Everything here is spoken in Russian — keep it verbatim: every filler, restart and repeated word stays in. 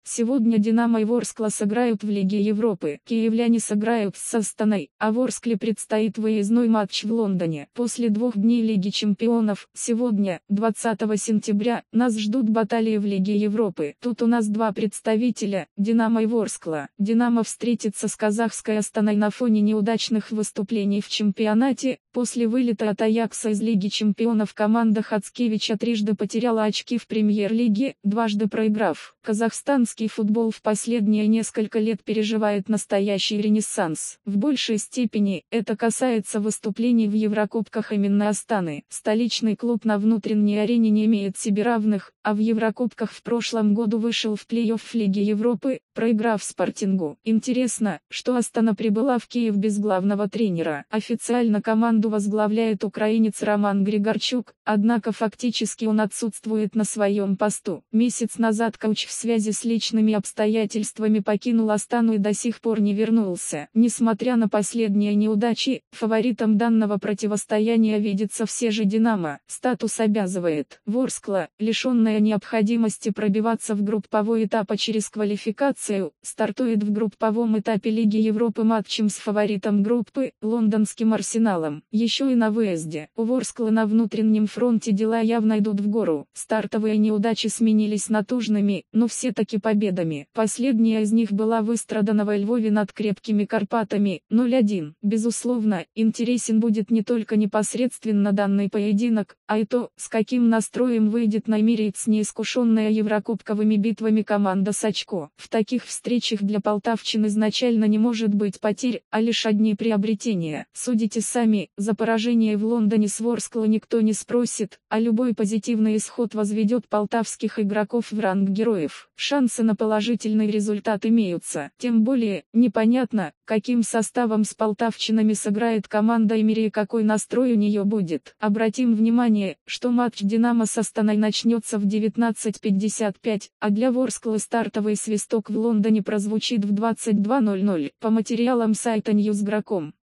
Сегодня «Динамо» и «Ворскла» сыграют в Лиге Европы. Киевляне сыграют с «Астаной», а «Ворскле» предстоит выездной матч в Лондоне. После двух дней Лиги Чемпионов, сегодня, двадцатого сентября, нас ждут баталии в Лиге Европы. Тут у нас два представителя, «Динамо» и «Ворскла». «Динамо» встретится с казахской «Астаной» на фоне неудачных выступлений в чемпионате. После вылета от «Аякса» из Лиги Чемпионов команда Хацкевича трижды потеряла очки в премьер-лиге, дважды проиграв. Казахстанский футбол в последние несколько лет переживает настоящий ренессанс. В большей степени это касается выступлений в Еврокубках именно Астаны. Столичный клуб на внутренней арене не имеет себе равных, а в Еврокубках в прошлом году вышел в плей-офф Лиги Европы, проиграв Спортингу. Интересно, что Астана прибыла в Киев без главного тренера. Официально команду возглавляет украинец Роман Григорчук, однако фактически он отсутствует на своем посту. Месяц назад коуч в связи с личными обстоятельствами покинул Астану и до сих пор не вернулся. Несмотря на последние неудачи, фаворитом данного противостояния видится все же «Динамо». Статус обязывает. «Ворскла», лишенная необходимости пробиваться в групповой этап через квалификацию, стартует в групповом этапе Лиги Европы матчем с фаворитом группы, лондонским «Арсеналом». Еще и на выезде. У «Ворсклы» на внутреннем фронте дела явно идут в гору. Стартовые неудачи сменились натужными, но все-таки победами. Последняя из них была выстрадана во Львове над крепкими Карпатами, ноль один. Безусловно, интересен будет не только непосредственно данный поединок, а и то, с каким настроем выйдет на Эмирейтс неискушенная еврокубковыми битвами команда Сачко. В таких встречах для полтавчин изначально не может быть потерь, а лишь одни приобретения. Судите сами, за поражение в Лондоне с «Ворсклой» никто не спросит, а любой позитивный исход возведет полтавских игроков в ранг героев. Шансы на положительный результат имеются. Тем более, непонятно, каким составом с полтавчинами сыграет команда Эмири и какой настрой у нее будет. Обратим внимание, что матч «Динамо» с Астаной начнется в девятнадцать пятьдесят пять, а для «Ворсклы» стартовый свисток в Лондоне прозвучит в двадцать два ноль ноль. По материалам сайта ньюс точка гра точка ком.